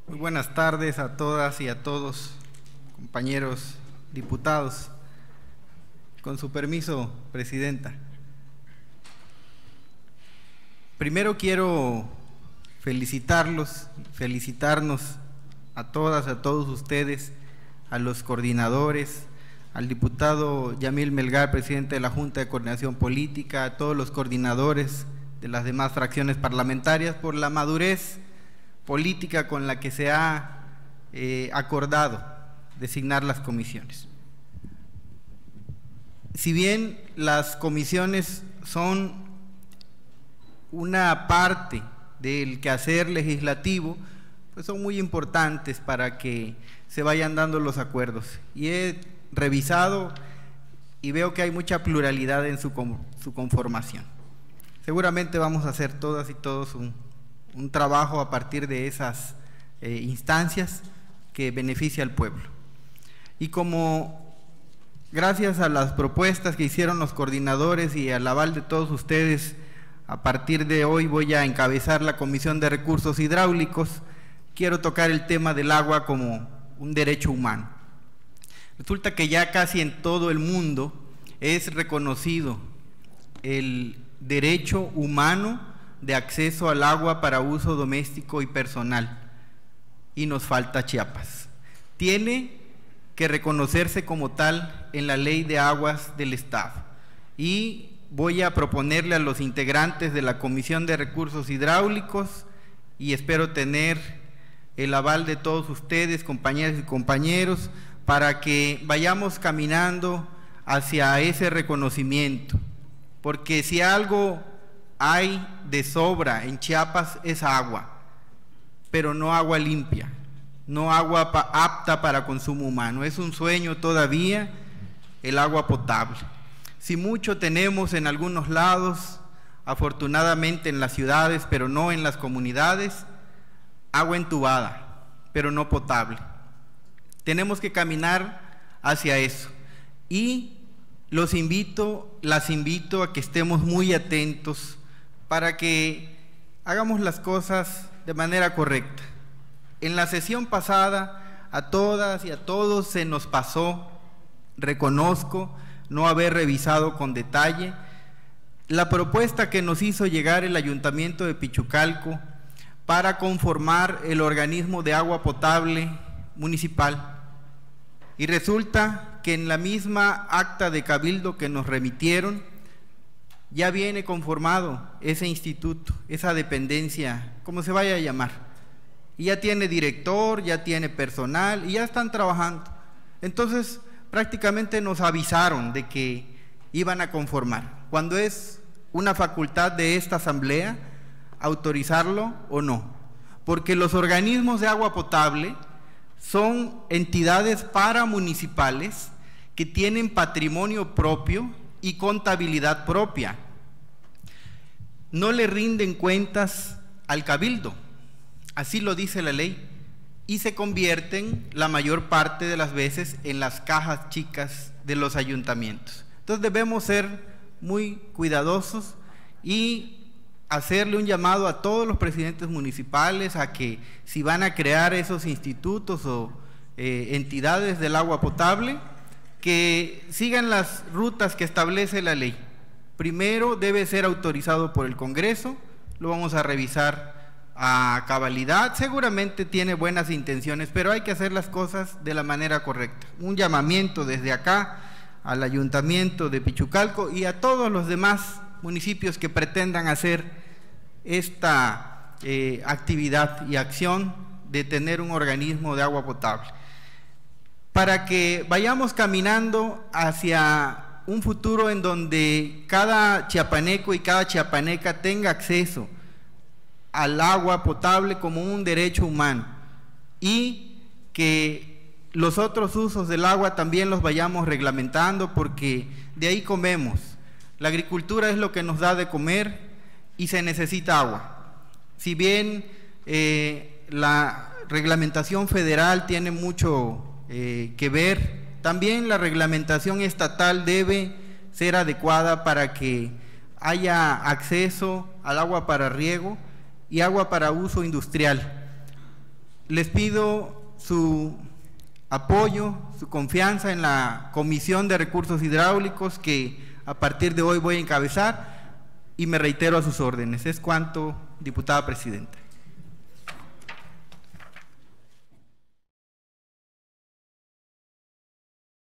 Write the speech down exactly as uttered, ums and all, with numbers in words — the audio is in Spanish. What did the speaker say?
Muy buenas tardes a todas y a todos, compañeros diputados. Con su permiso, Presidenta. Primero quiero felicitarlos, felicitarnos a todas, a todos ustedes, a los coordinadores, al diputado Yamil Melgar, presidente de la Junta de Coordinación Política, a todos los coordinadores de las demás fracciones parlamentarias por la madurez política con la que se ha eh, acordado designar las comisiones. Si bien las comisiones son una parte del quehacer legislativo, pues son muy importantes para que se vayan dando los acuerdos. Y he revisado y veo que hay mucha pluralidad en su, su conformación. Seguramente vamos a hacer todas y todos un, un trabajo a partir de esas eh, instancias que beneficia al pueblo. Y como gracias a las propuestas que hicieron los coordinadores y al aval de todos ustedes, a partir de hoy voy a encabezar la Comisión de Recursos Hidráulicos, quiero tocar el tema del agua como un derecho humano. Resulta que ya casi en todo el mundo es reconocido el derecho humano de acceso al agua para uso doméstico y personal, y nos falta Chiapas. Tiene que reconocerse como tal en la Ley de Aguas del Estado, y voy a proponerle a los integrantes de la Comisión de Recursos Hidráulicos, y espero tener el aval de todos ustedes, compañeras y compañeros, para que vayamos caminando hacia ese reconocimiento, porque si algo hay de sobra en Chiapas es agua, pero no agua limpia, no agua pa- apta para consumo humano. Es un sueño todavía el agua potable. Si mucho tenemos en algunos lados, afortunadamente en las ciudades, pero no en las comunidades, agua entubada, pero no potable. Tenemos que caminar hacia eso, y los invito, las invito a que estemos muy atentos para que hagamos las cosas de manera correcta. En la sesión pasada a todas y a todos se nos pasó, reconozco, no haber revisado con detalle la propuesta que nos hizo llegar el Ayuntamiento de Pichucalco para conformar el organismo de agua potable municipal. Y resulta que en la misma acta de cabildo que nos remitieron, ya viene conformado ese instituto, esa dependencia, como se vaya a llamar. Y ya tiene director, ya tiene personal, y ya están trabajando. Entonces, prácticamente nos avisaron de que iban a conformar, cuando es una facultad de esta asamblea autorizarlo o no, porque los organismos de agua potable son entidades paramunicipales que tienen patrimonio propio y contabilidad propia. No le rinden cuentas al cabildo, así lo dice la ley, y se convierten la mayor parte de las veces en las cajas chicas de los ayuntamientos. Entonces debemos ser muy cuidadosos y hacerle un llamado a todos los presidentes municipales a que si van a crear esos institutos o eh, entidades del agua potable, que sigan las rutas que establece la ley. Primero debe ser autorizado por el Congreso, lo vamos a revisar a cabalidad, seguramente tiene buenas intenciones, pero hay que hacer las cosas de la manera correcta. Un llamamiento desde acá al Ayuntamiento de Pichucalco y a todos los demás municipios que pretendan hacer esta eh, actividad y acción de tener un organismo de agua potable, para que vayamos caminando hacia un futuro en donde cada chiapaneco y cada chiapaneca tenga acceso al agua potable como un derecho humano, y que los otros usos del agua también los vayamos reglamentando, porque de ahí comemos. La agricultura es lo que nos da de comer y se necesita agua. Si bien eh, la reglamentación federal tiene mucho Eh, que ver, también la reglamentación estatal debe ser adecuada para que haya acceso al agua para riego y agua para uso industrial. les pido su apoyo, su confianza en la Comisión de Recursos Hidráulicos que a partir de hoy voy a encabezar y me reitero a sus órdenes. Es cuanto, diputada presidenta.